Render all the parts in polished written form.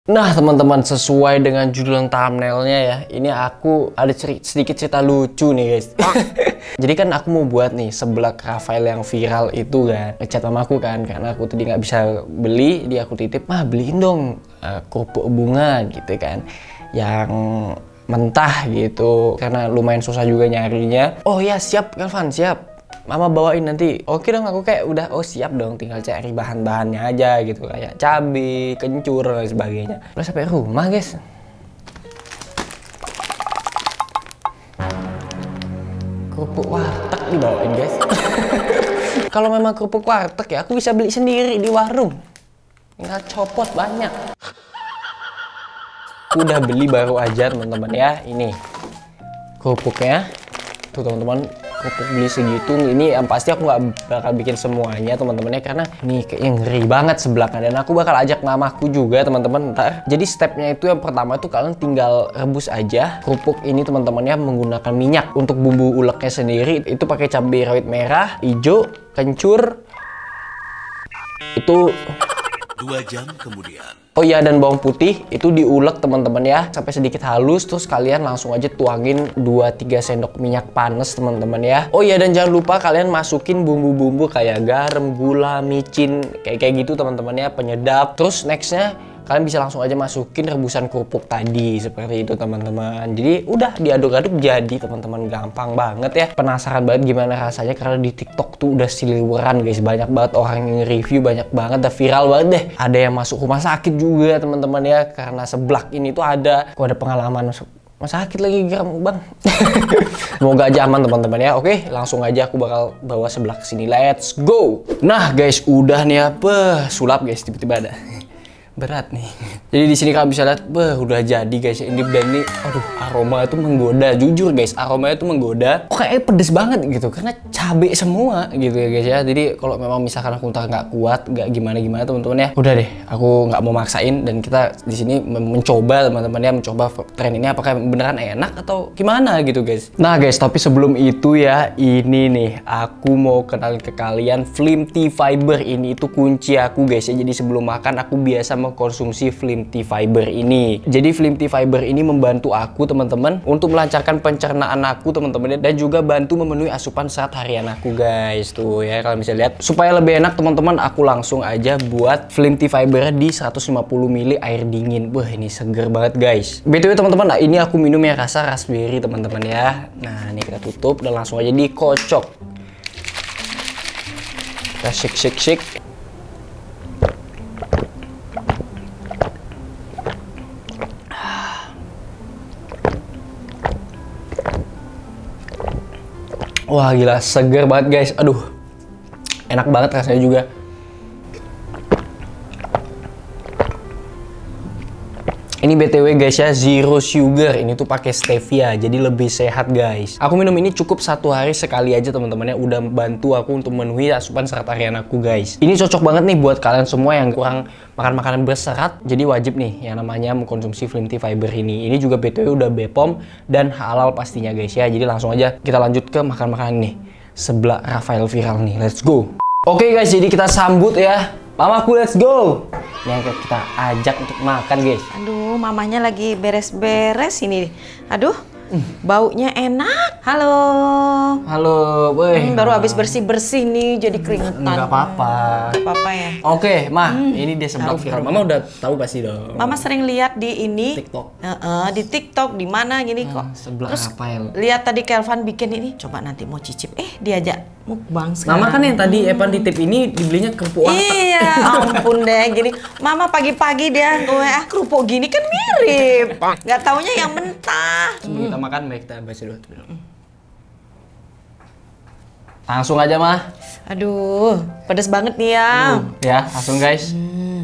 Nah teman-teman, sesuai dengan judul thumbnailnya ya, ini aku ada sedikit cerita lucu nih guys. Jadi kan aku mau buat nih seblak Rafael yang viral itu kan, ngechat sama aku kan, karena aku tadi nggak bisa beli, dia aku titip, mah beliin dong kerupuk bunga gitu kan, yang mentah gitu, karena lumayan susah juga nyarinya. Oh ya siap Kelvan, siap. Mama bawain nanti. Oke dong, aku kayak udah oh siap dong, tinggal cari bahan-bahannya aja gitu, kayak cabai, kencur dan sebagainya. Terus sampai rumah guys, kerupuk warteg dibawain guys. Kalau memang kerupuk warteg ya aku bisa beli sendiri di warung, tinggal copot banyak. Aku udah beli baru aja teman-teman ya, ini kerupuknya tuh teman-teman. Kerupuk beli segitu, ini yang pasti aku nggak bakal bikin semuanya teman-temannya, karena ini kayaknya ngeri banget seblaknya, dan aku bakal ajak mamaku juga teman-teman ntar. Jadi stepnya itu yang pertama itu kalian tinggal rebus aja kerupuk ini teman-temannya menggunakan minyak. Untuk bumbu uleknya sendiri itu pakai cabai rawit merah, hijau, kencur. Itu 2 jam kemudian. oh iya, dan bawang putih itu diulek teman-teman ya sampai sedikit halus, terus kalian langsung aja tuangin 2-3 sendok minyak panas teman-teman ya. Oh iya, dan jangan lupa kalian masukin bumbu-bumbu kayak garam, gula, micin, kayak gitu teman-teman ya, penyedap. Terus nextnya kalian bisa langsung aja masukin rebusan kerupuk tadi seperti itu teman-teman. Jadi udah diaduk-aduk jadi teman-teman, gampang banget ya. Penasaran banget gimana rasanya, karena di TikTok tuh udah seliweran guys, banyak banget orang yang review, banyak banget, udah viral banget deh. Ada yang masuk rumah sakit juga teman-teman ya, karena seblak ini tuh ada. Aku ada pengalaman rumah sakit lagi bang. Semoga aja aman teman-teman ya. Oke, langsung aja aku bakal bawa seblak ke sini. Let's go. Nah guys, udah nih apa sulap guys, tiba-tiba ada. Berat nih. Jadi di sini kalian bisa lihat, udah jadi guys. Ini dan ini, aduh, aroma itu menggoda. Jujur guys, aromanya itu menggoda. Kok kayaknya pedes banget gitu, karena cabai semua gitu ya guys ya. Jadi kalau memang misalkan aku nggak kuat, nggak gimana teman-teman ya, udah deh, aku nggak mau maksain, dan kita di sini mencoba teman-teman ya, mencoba tren ini apakah beneran enak atau gimana gitu guys. Nah guys, tapi sebelum itu ya, ini nih aku mau kenalin ke kalian Flimty Fiber. Ini itu kunci aku guys ya. Jadi sebelum makan aku biasa mengkonsumsi Flimty Fiber ini. Jadi Flimty Fiber ini membantu aku teman-teman untuk melancarkan pencernaan aku teman-teman, dan juga bantu memenuhi asupan serat harian aku guys. Tuh ya, kalian bisa lihat. Supaya lebih enak teman-teman, aku langsung aja buat Flimty Fiber di 150 ml air dingin. Wah, ini seger banget guys. BTW teman-teman, nah ini aku minum yang rasa raspberry teman-teman ya. Nah, ini kita tutup dan langsung aja dikocok. Kita shake. Wah gila, seger banget guys. Aduh, enak banget rasanya juga. Ini BTW guys ya, zero sugar. Ini tuh pakai stevia, jadi lebih sehat guys. Aku minum ini cukup 1 hari sekali aja teman-teman ya. Udah bantu aku untuk memenuhi asupan serat harian aku guys. Ini cocok banget nih buat kalian semua yang kurang makan makanan berserat. Jadi wajib nih yang namanya mengkonsumsi Flimty Fiber ini. Ini juga BTW udah BPOM dan halal pastinya guys ya. Jadi langsung aja kita lanjut ke makan makanan nih. Seblak Rafael viral nih. Let's go. Oke guys, jadi kita sambut ya mamaku, let's go. Yang kita ajak untuk makan guys. Aduh, mamanya lagi beres-beres ini. Aduh, baunya enak. Halo. Halo, boy. Baru habis bersih-bersih nih, jadi keringetan. Enggak apa-apa. Enggak apa-apa ya. Oke, Ma, ini dia seblak viral. Mama udah tahu pasti dong. Mama sering lihat di ini. TikTok. Di TikTok, di mana gini kok. Seblak Terus Rafael. lihat tadi Kelvan bikin ini. Coba nanti mau cicip. Diajak mukbang sekarang. Mama kan yang tadi Evan titip ini dibelinya kerupuk warteg. Iya, ampun deh gini. Mama pagi-pagi dia kerupuk gini kan mirip. Nggak taunya yang mentah. Sebelum kita makan, baik kita baca dulu. Langsung aja, Ma. Aduh, pedes banget nih ya. Ya, langsung guys.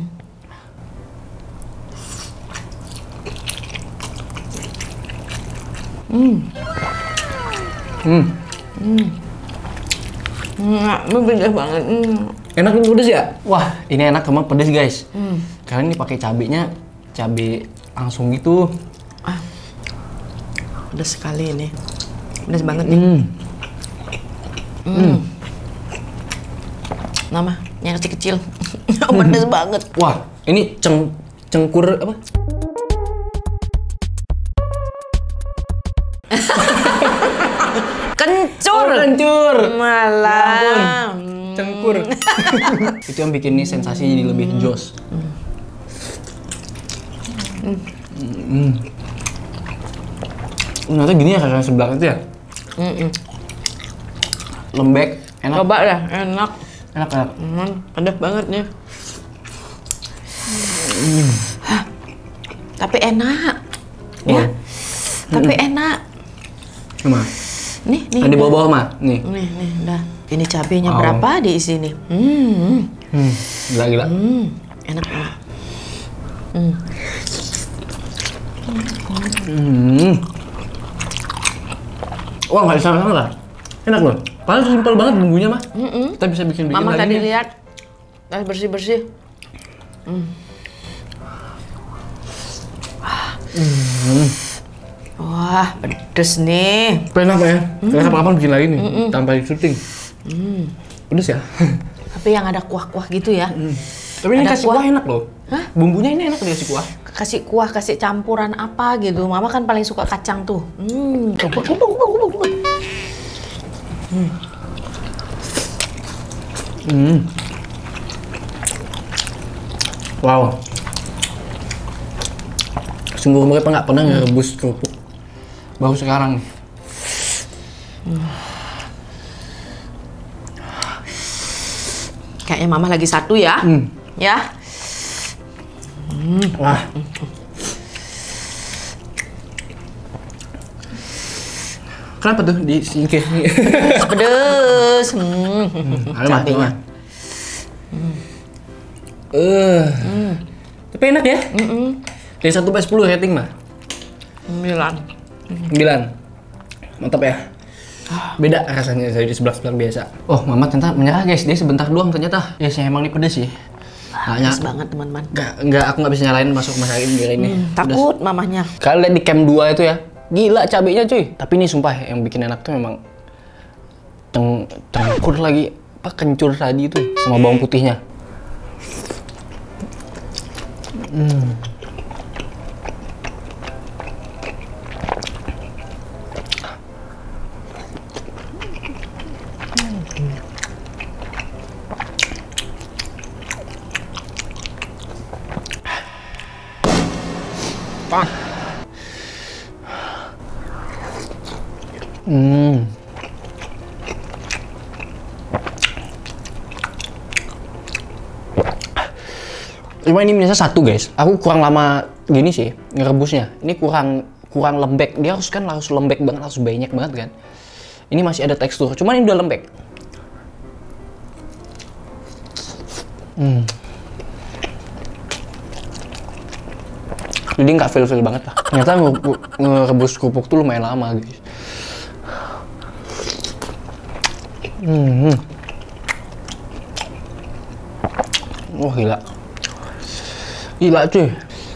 Ini pedes banget. Enak ini pedes ya? Wah, ini enak emang pedes guys. Karena ini pakai cabenya, cabai langsung gitu. Pedes sekali ini. Pedes banget nih. Nama yang kecil-kecil. Pedes banget. Wah, ini Cengkur apa? Kencur. Oh, kencur. Malah. Cengkur. Itu yang bikin ini sensasi jadi lebih jos. Ternyata gini ya rasanya seblak itu ya? Lembek, enak. Coba dah, enak. Enak. Pedas banget nih. Tapi enak. Ya. Tapi enak. Cuma. Nih. Di bawah-bawah mah, nih. Nih, udah. Ini cabenya Oh. berapa diisi nih? Gila. Enak. Wah, nggak salah lah. Enak loh. Padahal simpel banget bumbunya mah. Kita bisa bikin Mama lagi tadi nih. lihat. Bersih-bersih. Wah, pedes nih. Enak ya. Kita kapan-kapan bikin lagi nih, tanpa syuting. Pedes ya. Tapi yang ada kuah-kuah gitu ya. Tapi ini Ada kasih kuah enak loh. Hah? Bumbunya ini enak dikasih kuah. Kasih kuah, kasih campuran apa gitu. Mama kan paling suka kacang tuh. Coba. Wow. Sungguh mereka nggak pernah ngerebus kerupuk. Baru sekarang. Kayaknya Mama lagi satu ya. Ya. Wah. Kenapa tuh di singkir? Pedes. Ada mah, Cabenya. Tapi enak ya? Dari 1 sampai 10 rating mah? 9. 9. Mantap ya? Beda rasanya dari seblak-seblak biasa. Oh, Mama ternyata menyerah guys. Dia sebentar doang ternyata. Ya sih emang ini pedes sih. Pedes banget teman-teman. Aku nggak bisa nyalain masuk rumah sakit gara ini. Takut mamahnya. Kalian lihat di cam 2 itu ya. Gila cabenya cuy. Tapi ini sumpah yang bikin enak tuh memang cengkur lagi. Apa kencur tadi itu sama bawang putihnya. Cuma ini minusnya satu guys, aku kurang lama gini sih ngerebusnya. Ini kurang lembek. Dia harus lembek banget, harus banyak banget kan. Ini masih ada tekstur, cuman ini udah lembek. Jadi nggak feel banget lah. Ternyata ngerebus kerupuk tuh lumayan lama guys. Wah gila. Gila cuy.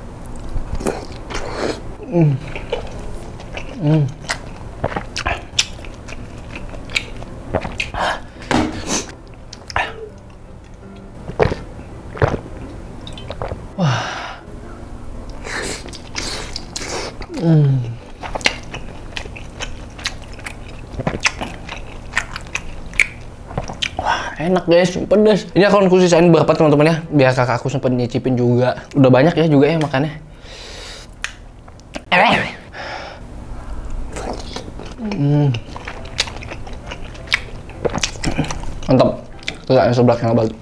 Enak guys, pedes. Ini akan aku sisain berapa teman-teman ya, biar kakak aku sempet nyicipin juga. Udah banyak ya juga ya makannya. Mantap. Tuh yang sebelah yang abal.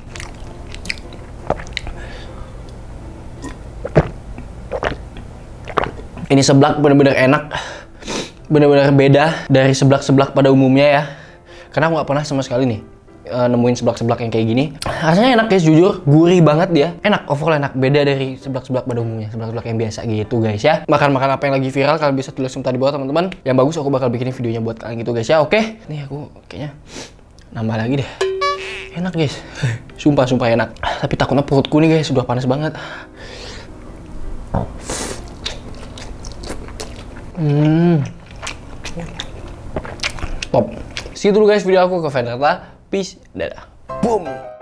Ini seblak bener-bener enak. Bener-bener beda dari seblak-seblak pada umumnya ya. Karena aku nggak pernah sama sekali nih nemuin seblak-seblak yang kayak gini. Rasanya enak guys, jujur. Gurih banget dia. Enak, overall enak. Beda dari seblak-seblak pada umumnya. Seblak-seblak yang biasa gitu guys ya. Makan-makan apa yang lagi viral, kalian bisa tulis komentar di bawah teman-teman. Yang bagus aku bakal bikinin videonya buat kalian gitu guys ya, oke? Nih aku kayaknya nambah lagi deh. Enak guys. Sumpah enak. Tapi takutnya perutku nih guys, sudah panas banget. Top. See you dulu guys video aku ke Vendetta. Peace. Dadah. Boom.